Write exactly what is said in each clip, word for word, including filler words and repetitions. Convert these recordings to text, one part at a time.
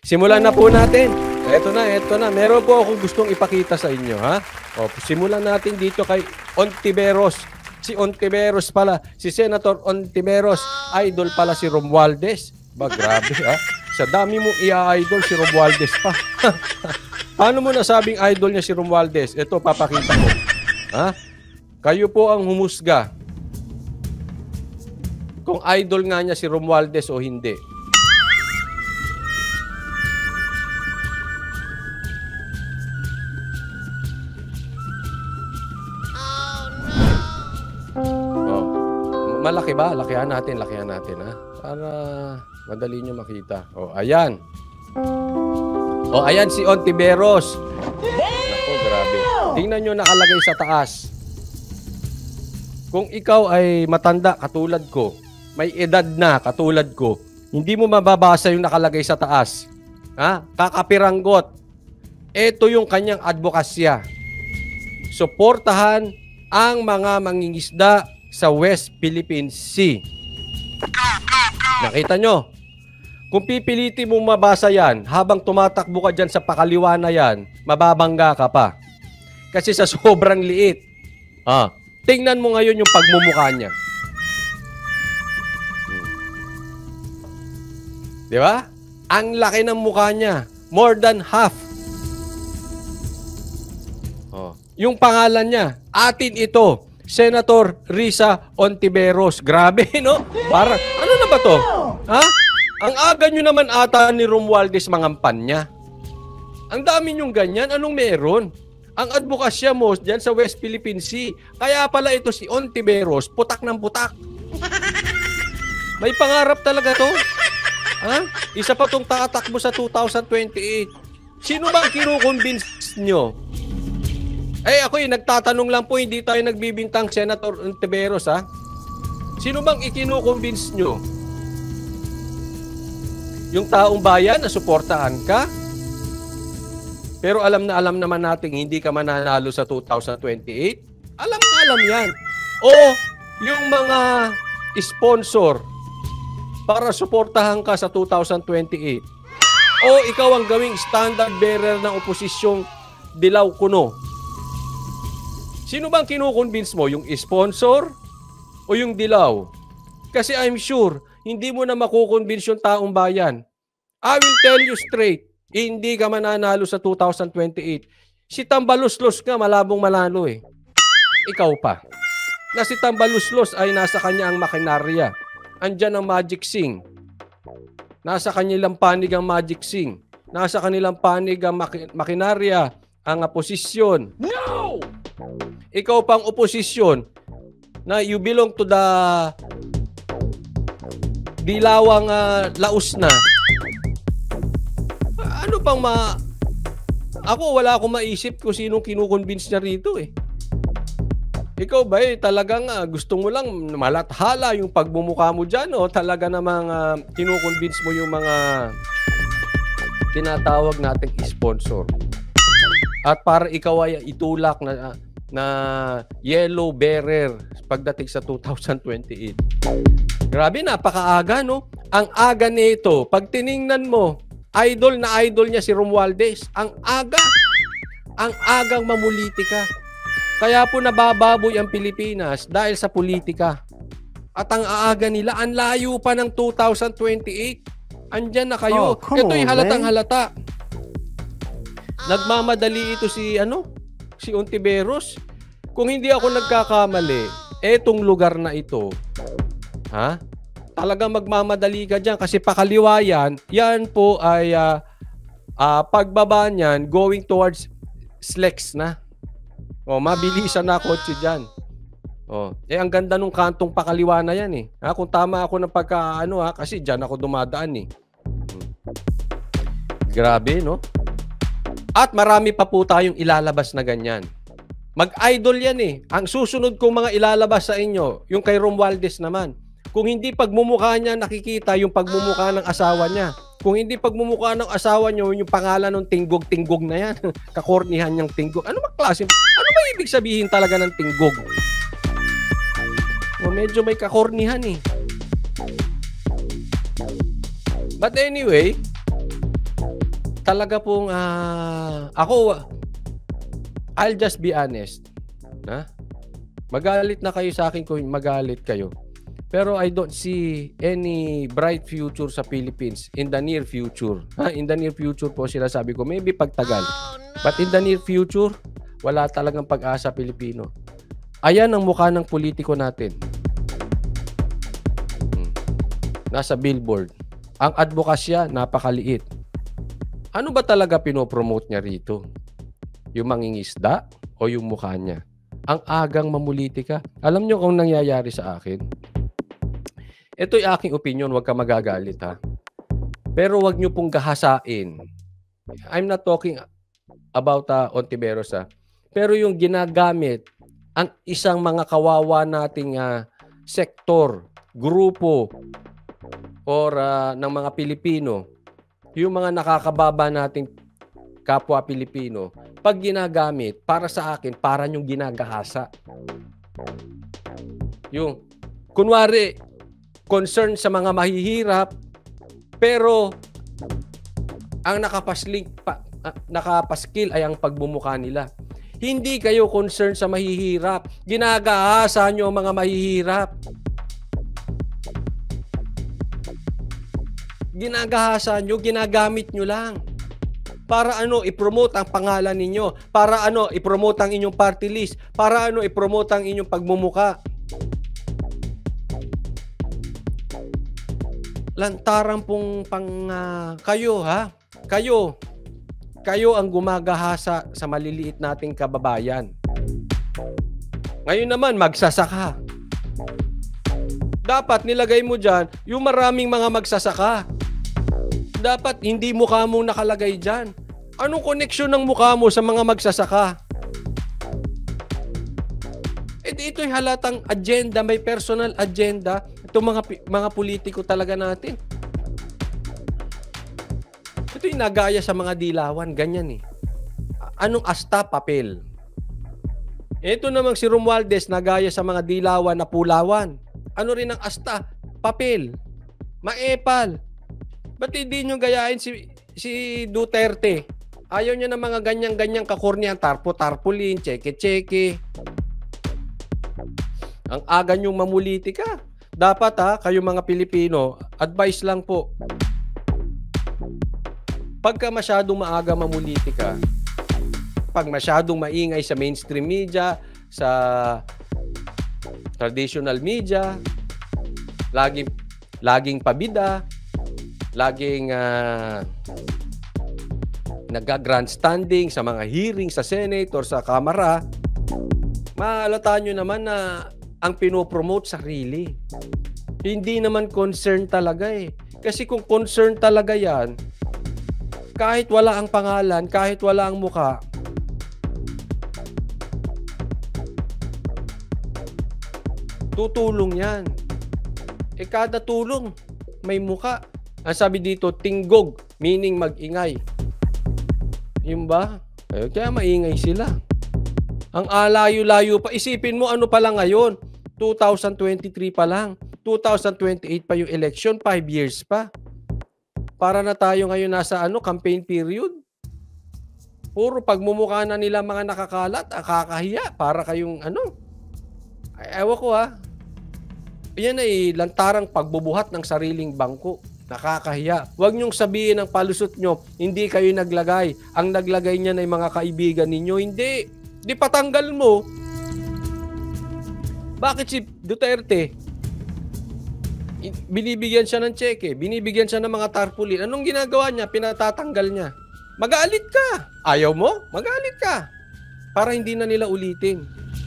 Simulan na po natin. Eto na, eto na. Meron po akong gustong ipakita sa inyo, ha? O, simulan natin dito kay Ontiveros. Si Ontiveros pala, si Senator Ontiveros, idol pala si Romualdez. Ba, grabe, ha? Sa dami mong i-idol si Romualdez pa. Paano mo nasabing idol niya si Romualdez? Ito, papakita ko. Ha? Kayo po ang humusga kung idol nga niya si Romualdez o hindi. Malaki ba? Lakihan natin, lakihan natin, ha? Para madali nyo makita. O, ayan. O, ayan si Ontiveros. Ako, grabe. Tingnan nyo nakalagay sa taas. Kung ikaw ay matanda katulad ko, may edad na katulad ko, hindi mo mababasa yung nakalagay sa taas. Ha? Kakapiranggot. Ito yung kanyang advokasya. Suportahan ang mga mangingisda sa West Philippine Sea. Nakita nyo? Kung pipiliti mong mabasa yan, habang tumatakbo ka dyan sa pakaliwa na yan, mababangga ka pa. Kasi sa sobrang liit. Ah, tingnan mo ngayon yung pagmumukha niya. Hmm. Di ba? Ang laki ng mukha niya. More than half. Oh. Yung pangalan niya, atin ito. Senator Risa Ontiveros. Grabe, no? Para, ano na ba to? Ha? Ang aga nyo naman ata ni Romualdez mangampan niya. Ang dami nyong ganyan. Anong meron? Ang advokasya mo dyan sa West Philippine Sea. Kaya pala ito si Ontiveros, putak ng putak. May pangarap talaga to. Ha? Isa pa tong tatakbo sa two thousand twenty-eight. Sino bang kinukonvince nyo? Eh, ako yung nagtatanong lang po, hindi tayo nagbibintang Senator Ontiveros, ha? Sino bang ikinukonvince nyo? Yung taong bayan na suportahan ka? Pero alam na alam naman natin, hindi ka mananalo sa two thousand twenty-eight? Alam na alam yan. O, yung mga sponsor para suportahan ka sa two thousand twenty-eight. O, ikaw ang gawing standard bearer ng oposisyong dilaw kuno. Sino bang kinukonvince mo? Yung sponsor o yung dilaw? Kasi I'm sure, hindi mo na makukonvince yung taong bayan. I will tell you straight, hindi ka mananalo sa two thousand twenty-eight. Si Tambaluslos nga, malabong manalo eh. Ikaw pa. Na si Tambaluslos ay nasa kanya ang makinarya. Andyan ang Magic Sing. Nasa kanilang panig ang Magic Sing. Nasa kanilang panig ang makinarya, ang posisyon. No! Ikaw pang oposisyon na you belong to the dilawang uh, laos na. Ano pang ma... Ako, wala akong maisip kung sinong kinukonvince niya rito eh. Ikaw ba eh, talagang uh, gusto mo lang malathala yung pagmumukha mo dyan o talaga namang uh, kinukonvince mo yung mga tinatawag nating sponsor? At para ikaw ay itulak na... Uh, na yellow bearer pagdating sa two thousand twenty-eight. Grabe, napakaaga, no? Ang aga nito, pag tiningnan mo, idol na idol niya si Romualdez. Ang aga. Ang agang mamulitika. Kaya po nabababoy ang Pilipinas dahil sa politika. At ang aaga nila, ang layo pa ng two thousand twenty-eight. Andyan na kayo. Oh, ito'y on, halatang halata. Nagmamadali ito si, ano? Si Ontiveros. Kung hindi ako nagkakamali, etong lugar na ito, ha? Talagang magmamadali ka dyan kasi pakaliwa yan, yan po ay uh, uh, pagbaba niyan going towards Slex na. O, mabilisan na kotse dyan. O, eh, ang ganda nung kantong pakaliwa na yan eh. Ha? Kung tama ako ng pagka, ano ha, kasi dyan ako dumadaan eh. Hmm. Grabe, no? At marami pa po tayong ilalabas na ganyan. Mag-idol yan eh. Ang susunod kong mga ilalabas sa inyo, yung kay Romualdez naman. Kung hindi pagmumukha niya nakikita yung pagmumukha ng asawa niya. Kung hindi pagmumukha ng asawa niyo, yung pangalan ng tinggog-tinggog na yan. Kakornihan niyang tinggog. Ano ba klase? Ano ba ibig sabihin talaga ng tinggog? O, medyo may kakornihan eh. But anyway, talaga pong uh, ako, I'll just be honest. Ha? Magalit na kayo sa akin kung magalit kayo. Pero I don't see any bright future sa Philippines in the near future. Ha? In the near future po sinasabi ko, maybe pagtagal. Oh, no. But in the near future, wala talagang pag-asa Pilipino. Ayan ang mukha ng politiko natin. Hmm. Nasa billboard. Ang advokasya, napakaliit. Ano ba talaga pinopromote niya rito? Yung mangingisda o yung mukha niya? Ang agang mamulitika. Alam niyo kung nangyayari sa akin? Ito'y aking opinion, huwag ka magagalit ha. Pero huwag niyo pong gahasain. I'm not talking about uh, Ontiveros ha. Pero yung ginagamit ang isang mga kawawa nating uh, sektor, grupo, or uh, ng mga Pilipino, yung mga nakakababa nating kapwa Pilipino, pag ginagamit, para sa akin, para yung ginagahasa. Yung, kunwari, concern sa mga mahihirap, pero ang nakapaslink, pa, uh, nakapaskil ay ang pagbumuka nila. Hindi kayo concerned sa mahihirap. Ginagahasa nyo ang mga mahihirap. Ginagahasa nyo, ginagamit nyo lang. Para ano, i-promote ang pangalan ninyo. Para ano, i-promote ang inyong party list. Para ano, i-promote ang inyong pagmumuka. Lantaran pong pang uh, kayo ha. Kayo. Kayo ang gumagahasa sa maliliit nating kababayan. Ngayon naman, magsasaka. Dapat nilagay mo dyan yung maraming mga magsasaka. Dapat hindi mukha mo nakalagay dyan. Anong koneksyon ng mukha mo sa mga magsasaka? E ito'y halatang agenda, may personal agenda. Itong mga, mga politiko talaga natin. Ito'y nagaya sa mga dilawan, ganyan eh. Anong asta? Papel. Ito namang si Romualdez nagaya sa mga dilawan na pulawan. Ano rin ang asta? Papel. Maepal. Ba't hindi nyo gayahin si, si Duterte? Ayaw niya ng mga ganyan-ganyang kakurnihan, tarpo-tarpulin, cheke-cheke. Ang aga nyong mamulitika. Dapat ha, kayo mga Pilipino, advice lang po. Pagka masyadong maaga mamulitika, pag masyadong maingay sa mainstream media, sa traditional media, laging, laging pabida, laging uh, nag-grandstanding sa mga hearing sa Senate or sa Kamara, maalata nyo naman na ang pinopromote sarili. Hindi naman concern talaga eh. Kasi kung concern talaga yan, kahit wala ang pangalan, kahit wala ang mukha, tutulong yan. E kada tulong, may mukha. Ang sabi dito, tinggog, meaning mag-ingay. Yun ba? Eh, kaya maingay sila. Ang alayo-layo pa. Isipin mo ano pa lang ngayon. two thousand twenty-three pa lang. two thousand twenty-eight pa yung election. five years pa. Para na tayo ngayon nasa ano, campaign period. Puro pagmumukha na nila mga nakakalat, nakakahiya. Para kayong ano. Ay, ewan ko ha. Yan ay lantarang pagbubuhat ng sariling bangko. Nakakahiya. Huwag niyong sabihin ng palusot nyo, hindi kayo naglagay. Ang naglagay niyan ay mga kaibigan ninyo. Hindi. Di patanggal mo. Bakit si Duterte? Binibigyan siya ng cheque. Binibigyan siya ng mga tarpaulin. Anong ginagawa niya? Pinatatanggal niya. Magalit ka. Ayaw mo? Magalit ka. Para hindi na nila ulitin.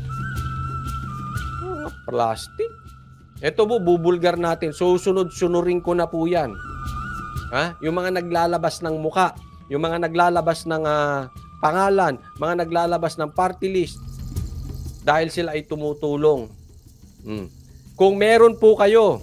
Oh, plastic. Ito po, bubulgar natin. Susunod-sunurin ko na po yan. Ha? Yung mga naglalabas ng muka, yung mga naglalabas ng uh, pangalan, mga naglalabas ng party list, dahil sila ay tumutulong. Hmm. Kung meron po kayo,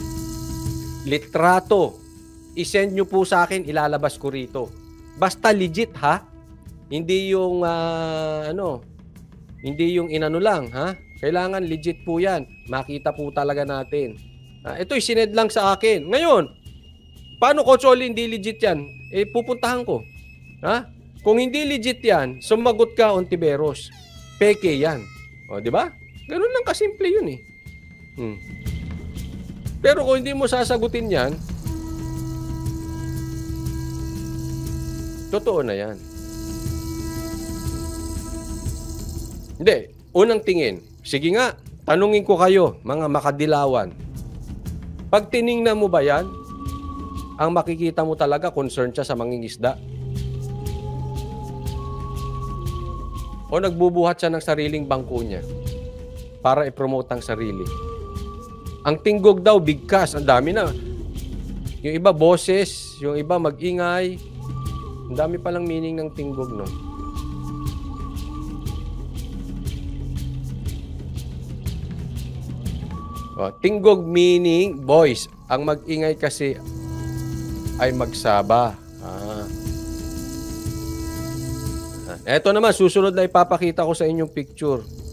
litrato, isend nyo po sa akin, ilalabas ko rito. Basta legit ha? Hindi yung, uh, ano, hindi yung inano lang, ha? Kailangan legit po yan. Makita po talaga natin. Ah, ito'y sined lang sa akin. Ngayon, paano, Coach Oli, hindi legit yan? Eh, pupuntahan ko. Ha? Kung hindi legit yan, sumagot ka, Ontiveros. Peke yan. O, di ba? Ganun lang kasimple yun eh. Hmm. Pero kung hindi mo sasagutin yan, totoo na yan. Hindi. Unang tingin. Sige nga, tanungin ko kayo, mga makadilawan. Pag tiningnan mo ba yan, ang makikita mo talaga concerned siya sa mangingisda. O nagbubuhat siya ng sariling bangko niya para i-promote ang sarili. Ang tinggog daw, bigkas. Ang dami na. Yung iba, boses. Yung iba, mag-ingay. Ang dami palang meaning ng tinggog, no? O, tinggog meaning, voice. Ang mag-ingay kasi ay magsaba. Ah. Ito naman, susunod na ipapakita ko sa inyong picture.